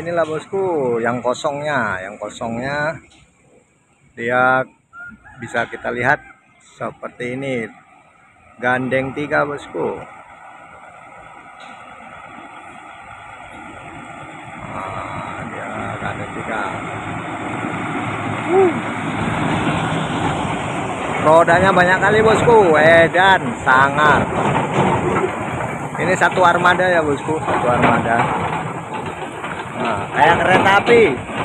inilah bosku yang kosongnya. Yang kosongnya dia bisa kita lihat seperti ini. Gandeng 3 bosku. Dia gandeng 3. Rodanya banyak kali bosku. Edan sangat. Ini satu armada ya bosku, satu armada. Nah, kayak kereta api.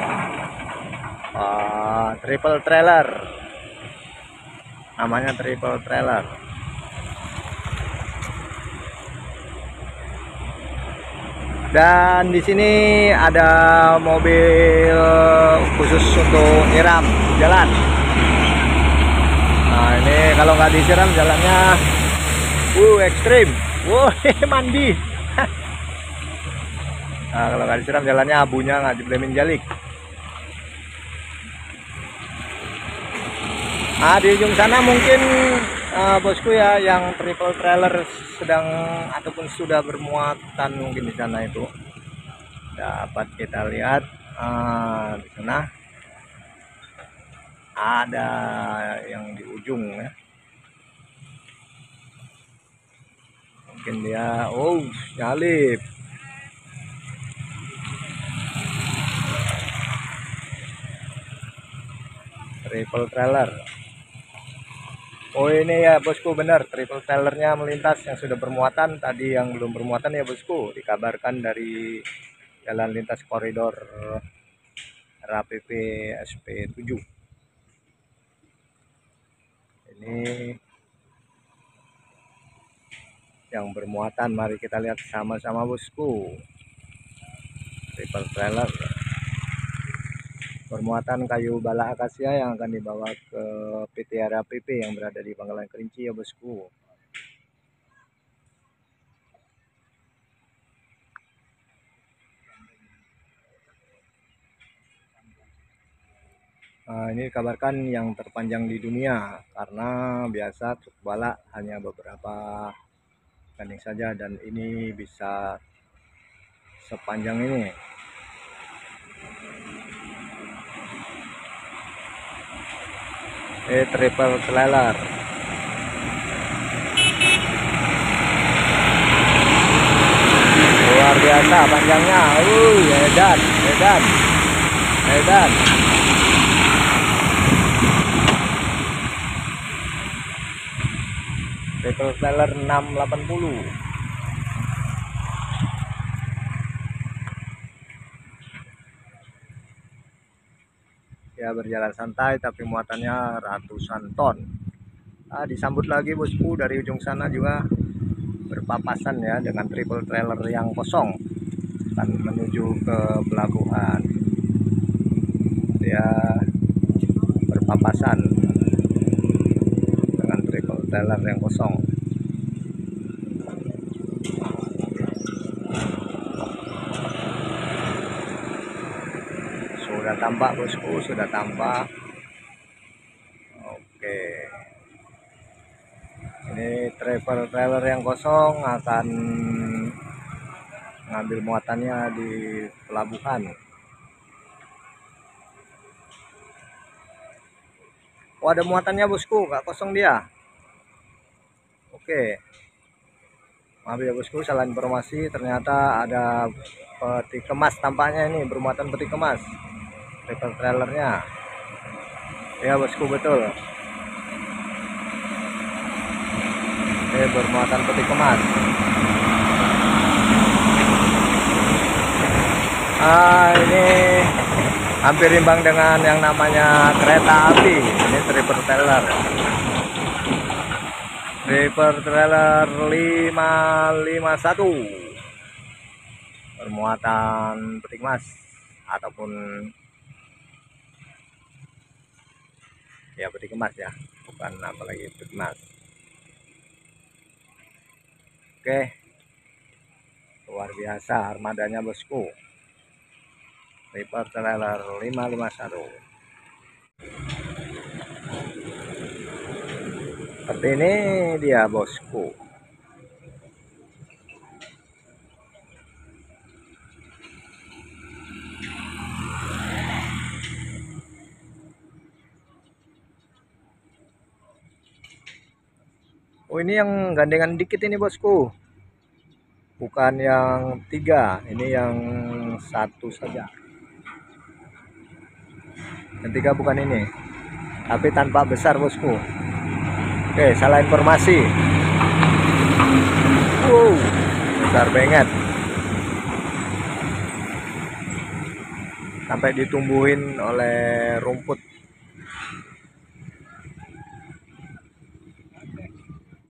Triple trailer. Namanya triple trailer. Dan di sini ada mobil khusus untuk nyiram jalan. Nah, ini kalau nggak disiram jalannya ekstrim. Mandi. Nah, kalau nggak disiram jalannya abunya nggak diblemin jalik. Nah, di ujung sana mungkin bosku ya, yang triple trailer sedang ataupun sudah bermuatan, mungkin di sana itu dapat kita lihat. Di sana ada yang di ujung ya. Mungkin dia nyalip. Triple trailer. Ini ya bosku, benar triple trailernya melintas yang sudah bermuatan. Tadi yang belum bermuatan ya bosku, dikabarkan dari jalan lintas koridor RAPP SP7. Ini yang bermuatan, mari kita lihat sama-sama bosku. Triple trailer bermuatan kayu bala akasia yang akan dibawa ke PT RAPP yang berada di Pangkalan Kerinci ya bosku. Ini dikabarkan yang terpanjang di dunia, karena biasa truk bala hanya beberapa gandeng saja, dan ini bisa sepanjang ini. Triple trailer. Luar biasa panjangnya. Edan. Triple trailer 680. Ya, berjalan santai tapi muatannya ratusan ton. Disambut lagi bosku dari ujung sana juga berpapasan ya dengan triple trailer yang kosong, akan menuju ke pelabuhan. Dia berpapasan dengan triple trailer yang kosong. Sudah tampak bosku, sudah tampak. Oke, ini triple trailer yang kosong akan ngambil muatannya di pelabuhan. Ada muatannya bosku, nggak kosong dia. Oke, maaf ya bosku, salah informasi, ternyata ada peti kemas tampaknya. Ini bermuatan peti kemas triple trailernya ya bosku, betul. Bermuatan peti kemas. Ini hampir imbang dengan yang namanya kereta api. Ini triple trailer. Triple trailer 551. Bermuatan peti kemas ataupun ya peti kemas ya, bukan apalagi peti kemas. Oke, luar biasa armadanya bosku. Triple trailer 551. Seperti ini dia bosku. Oh, ini yang gandengan dikit ini bosku, bukan yang 3, ini yang 1 saja. Yang 3 bukan ini, tapi tanpa besar bosku. Oke, salah informasi. Wow, besar banget. Sampai ditumbuhin oleh rumput